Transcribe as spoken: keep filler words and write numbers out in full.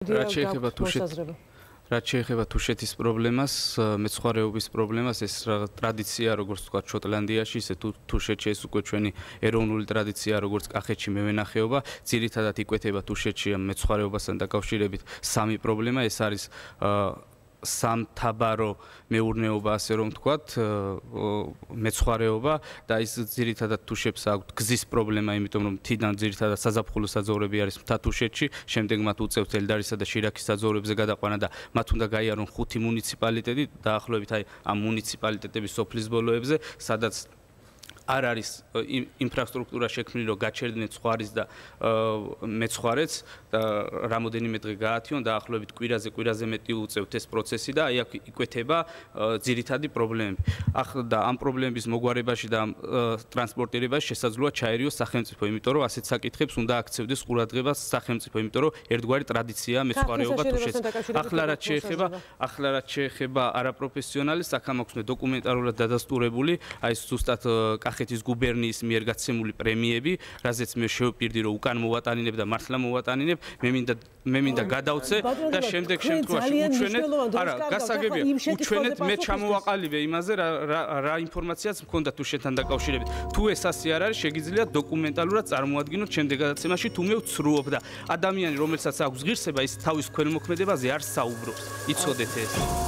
რაც შეეხება რაც შეეხება თუშეთის პრობლემას, მეცხვარეობის პრობლემას, ეს ტრადიცია, როგორც თქვა შოტლანდიაში, ისე თუშეთში ეს უკვე ჩვენი ეროვნული ტრადიცია, როგორც კახეთში მევენახეობა, ძირითადად იკვეთება თუშეთში მეცხვარეობასთან დაკავშირებით სამი პრობლემა, ეს არის სამთაბარო მეურნეობა, ასე რომ ვთქვათ, მეცხვარეობა და ის ძირითადად თუშებს აქვს გზის პრობლემა, იმიტომ რომ მთიდან ძირითადად საზაფხულო საძოვრები არის მთა თუშეთში, შემდეგ მათ უწევთ ელდარისა და შირაქის საძოვრებზე გადაყვანა და მათ უნდა გაიარონ ხუთი მუნიციპალიტეტი, დაახლოებით აი ამ მუნიციპალიტეტების სოფლის ბოლოებზე, სადაც არ არის ინფრასტრუქტურა შექმნილი, რომ გაჩერდნენ ცხვარის და მეცხვარეც და რამოდენიმე დღე გაათიონ, დაახლოებით კვირაზე კვირაზე მეტი უწევთ ეს პროცესი და აი აქ იკვეთება ძირითადი პრობლემები. ახლა ამ პრობლემების მოგვარებაში და ტრანსპორტირებაში შესაძლოა ჩაერიოს სახელმწიფო, იმიტომ რომ ასეთ საკითხებს უნდა აქცევდეს ყურადღებას სახელმწიფო, იმიტომ რომ ერთგვარი ტრადიციაა მეცხვარეობა თუშეთში. ახლა რაც შეეხება, ახლა რაც შეეხება არაპროფესიონალის საქამოქმედო დოკუმენტარულად დადასტურებული, აი ზუსტად კახეთის გუბერნიის მიერ გაცემული პრემიები, რაზეც მე შევპირდი, რომ უკან მოვატანინებ და მართლა მოვატანინებ, მე მინდა მე მინდა გადავწე და შემდეგ შემთხვევაში უჩვენეთ, არა, გასაგებია, უჩვენეთ მე ჩამოვაყალიბე იმაზე რა რა ინფორმაციაც მქონდა თუშეთთან დაკავშირებით. თუ ეს ასე არ არის, შეგიძლიათ დოკუმენტალურად წარმოადგინოთ შემდეგ გადაცემაში, თუ მე ვცრუობ და ადამიანი, რომელსაც აქვს ღირსება, ის თავის ქველმოქმედებაზე არ საუბრობს. იცოდეთ ეს.